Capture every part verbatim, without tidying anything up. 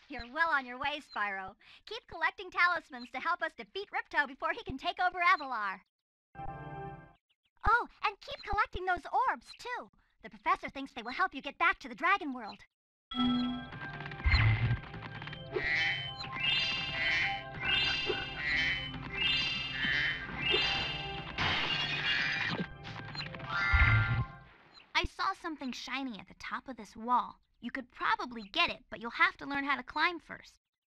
You're well on your way, Spyro. Keep collecting talismans to help us defeat Ripto before he can take over Avalar. Oh, and keep collecting those orbs, too. The professor thinks they will help you get back to the Dragon World. I saw something shiny at the top of this wall. You could probably get it, but you'll have to learn how to climb first.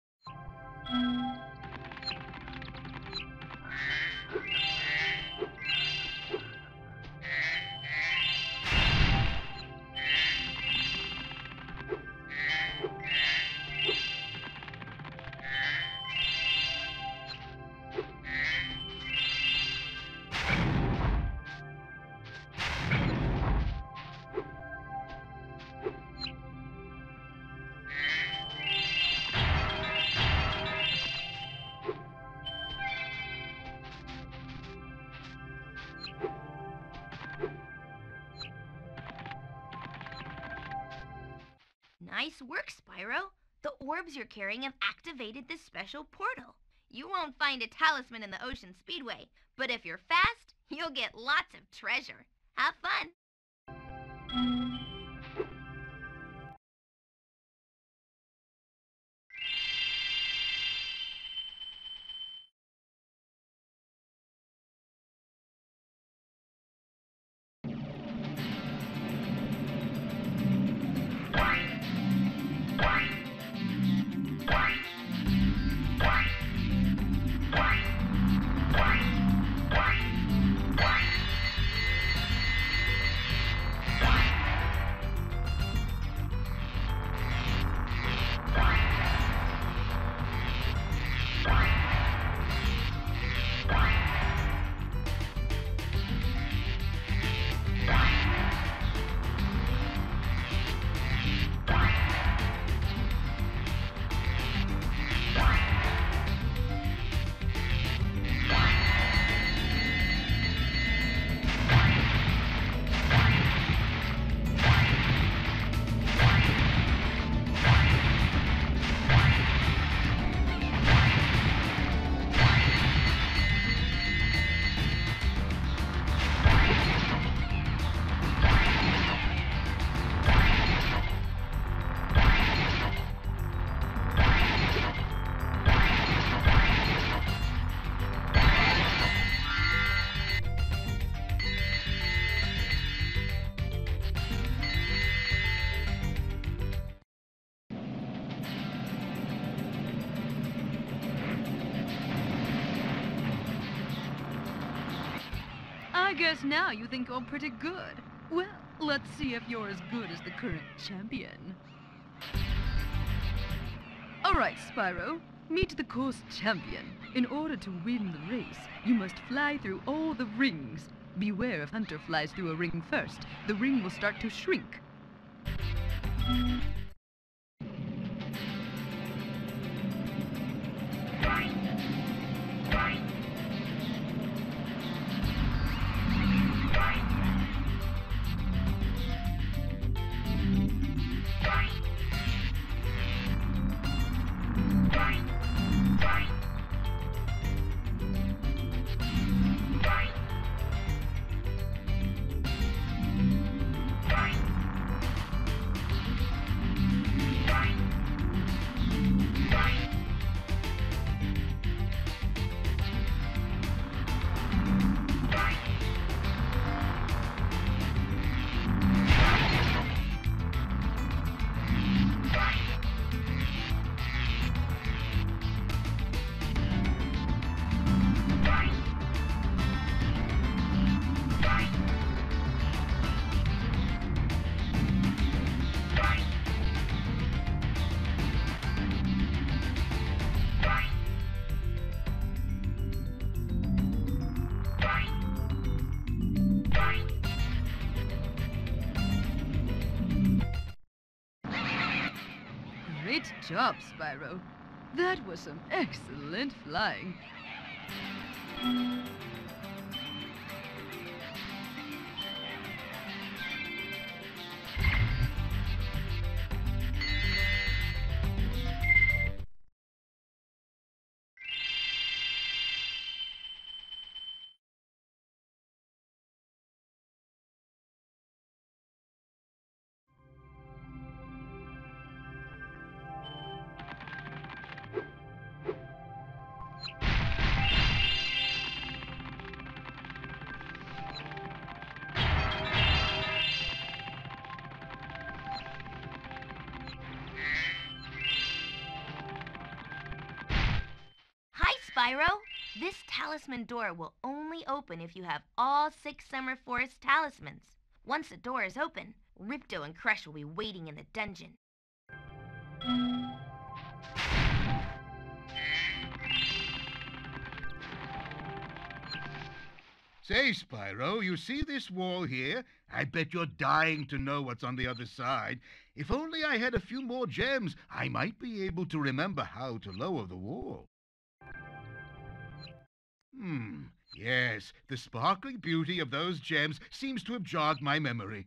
Nice work, Spyro. The orbs you're carrying have activated this special portal. You won't find a talisman in the Ocean Speedway, but if you're fast, you'll get lots of treasure. Have fun! I guess now you think you're pretty good. Well, let's see if you're as good as the current champion. Alright, Spyro. Meet the course champion. In order to win the race, you must fly through all the rings. Beware if Hunter flies through a ring first. The ring will start to shrink. Great job, Spyro. That was some excellent flying. Spyro, this talisman door will only open if you have all six Summer Forest talismans. Once the door is open, Ripto and Crush will be waiting in the dungeon. Say, Spyro, you see this wall here? I bet you're dying to know what's on the other side. If only I had a few more gems, I might be able to remember how to lower the wall. Hmm, yes, the sparkling beauty of those gems seems to have jogged my memory.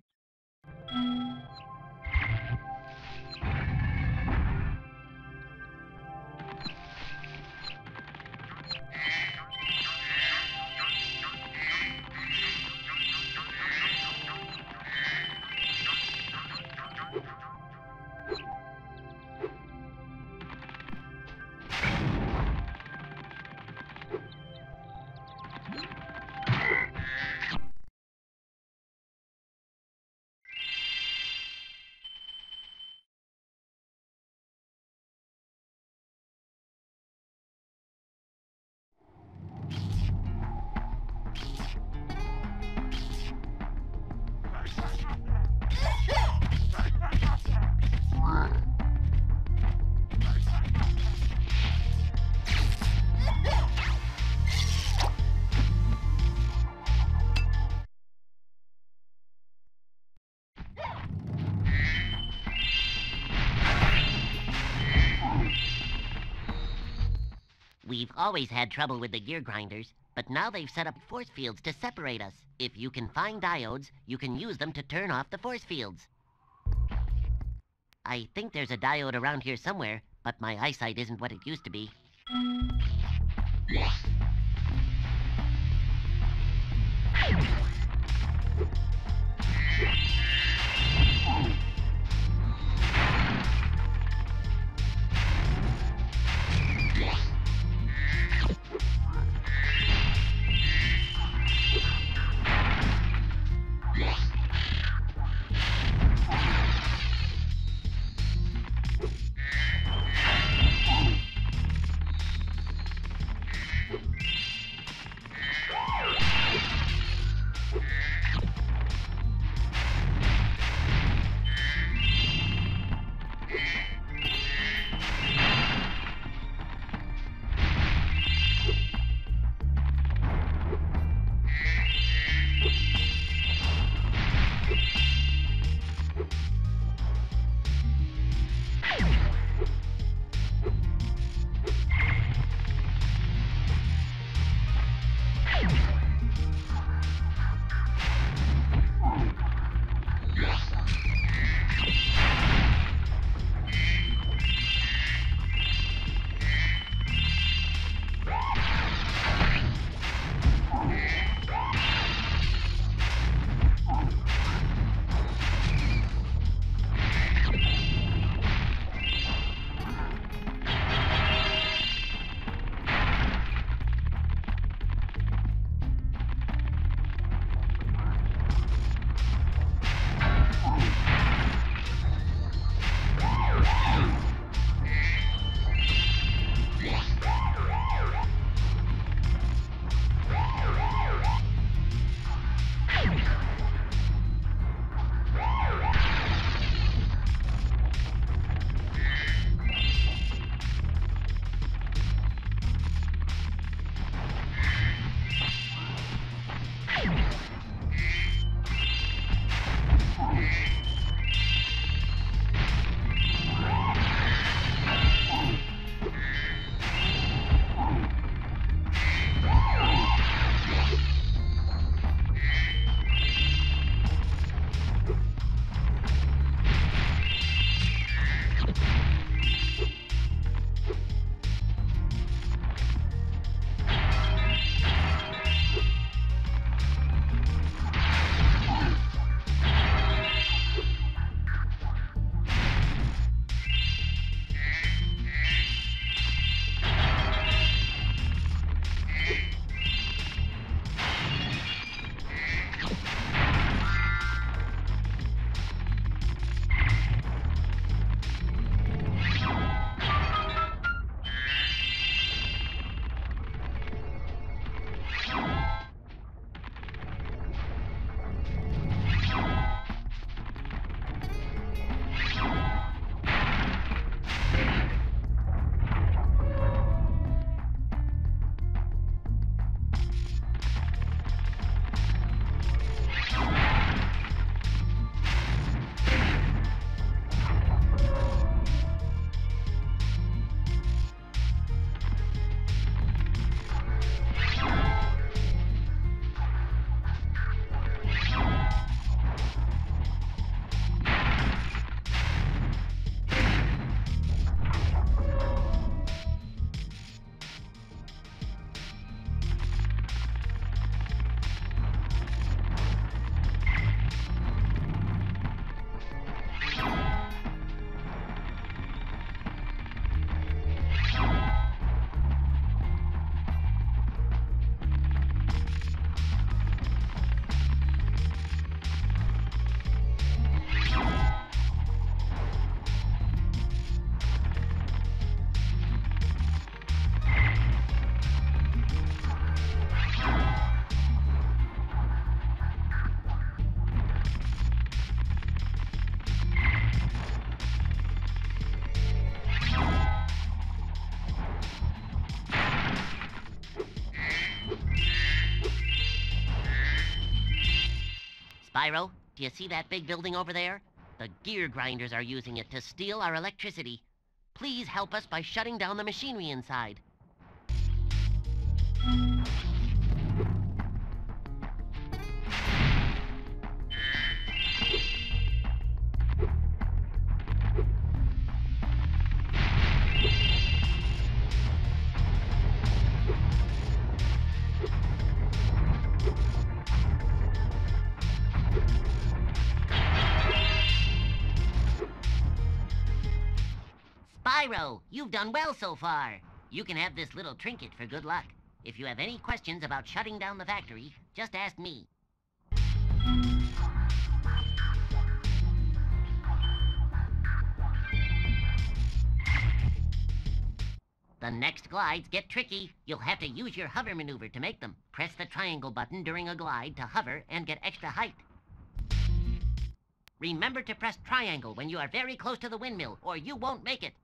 We've always had trouble with the gear grinders, but now they've set up force fields to separate us. If you can find diodes, you can use them to turn off the force fields. I think there's a diode around here somewhere, but my eyesight isn't what it used to be. Spyro, do you see that big building over there? The gear grinders are using it to steal our electricity. Please help us by shutting down the machinery inside. Spyro, you've done well so far. You can have this little trinket for good luck. If you have any questions about shutting down the factory, just ask me. The next glides get tricky. You'll have to use your hover maneuver to make them. Press the triangle button during a glide to hover and get extra height. Remember to press triangle when you are very close to the windmill, or you won't make it.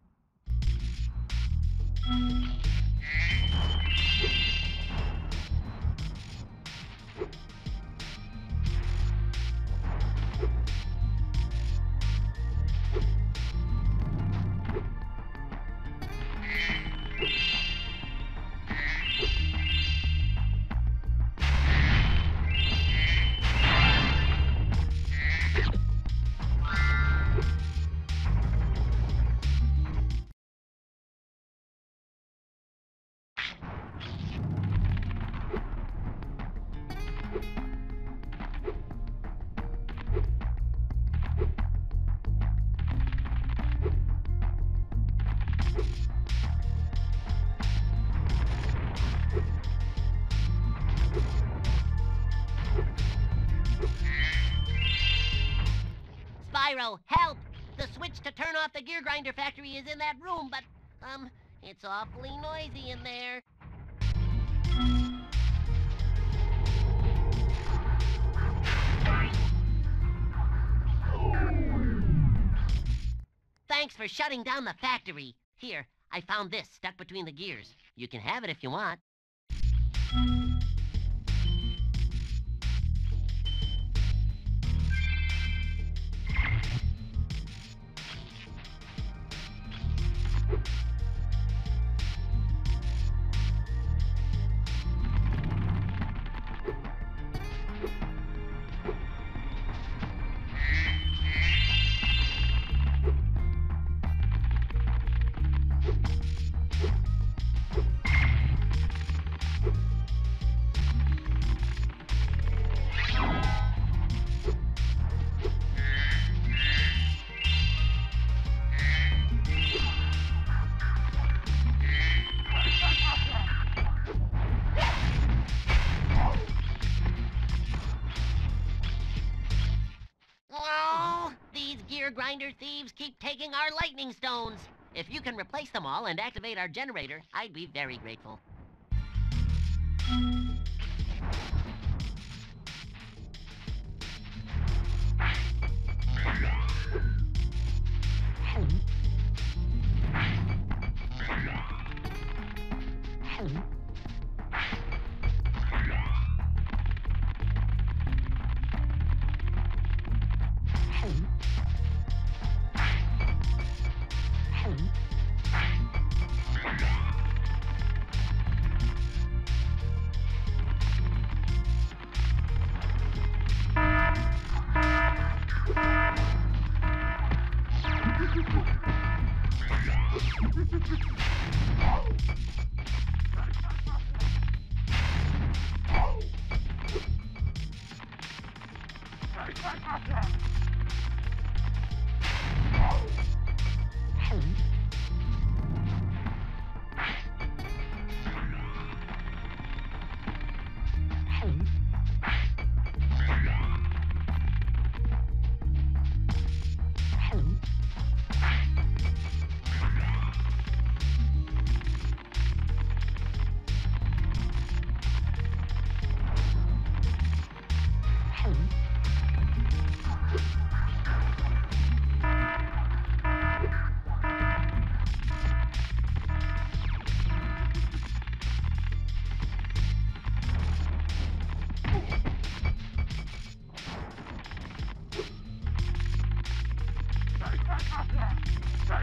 Spyro, help! The switch to turn off the gear grinder factory is in that room, but, um, it's awfully noisy in there. Thanks for shutting down the factory. Here, I found this stuck between the gears. You can have it if you want. Grinder thieves keep taking our lightning stones. If you can replace them all and activate our generator, I'd be very grateful.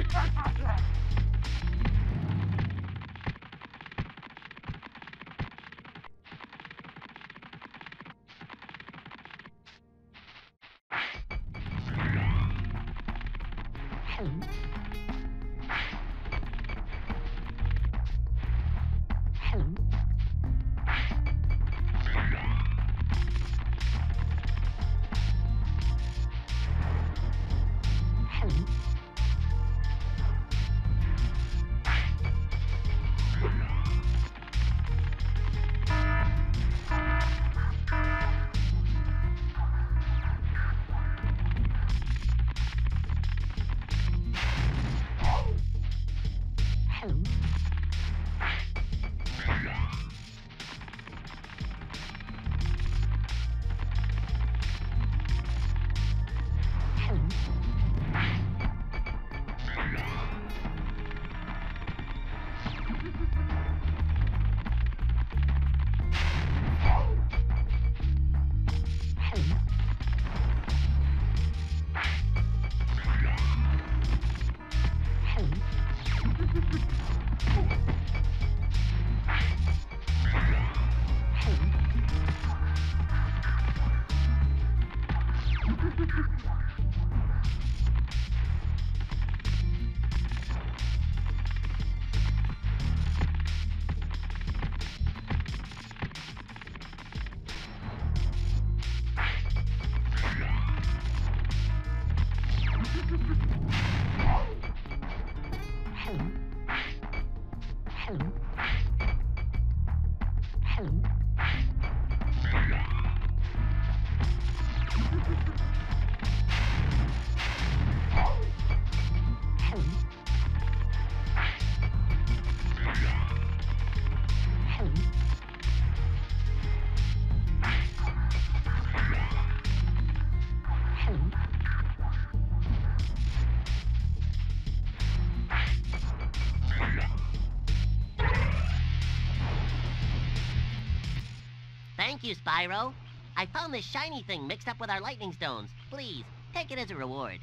Thank you, Spyro. I found this shiny thing mixed up with our lightning stones. Please, take it as a reward.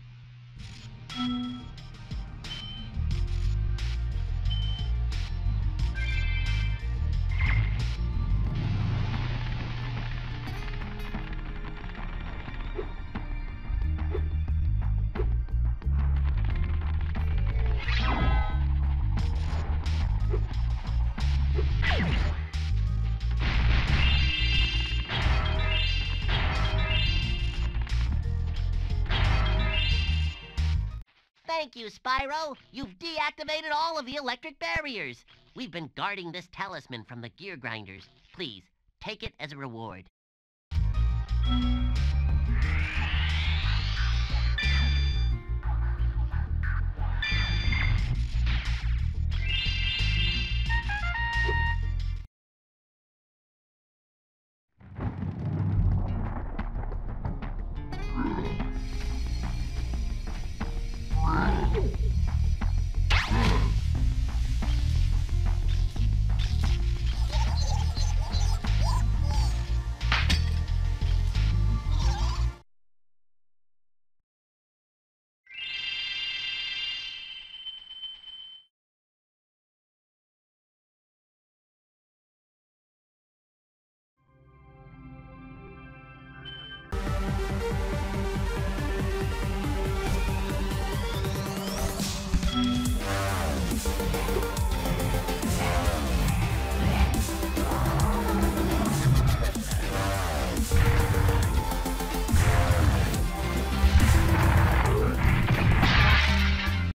Thank you, Spyro. You've deactivated all of the electric barriers. We've been guarding this talisman from the gear grinders. Please, take it as a reward.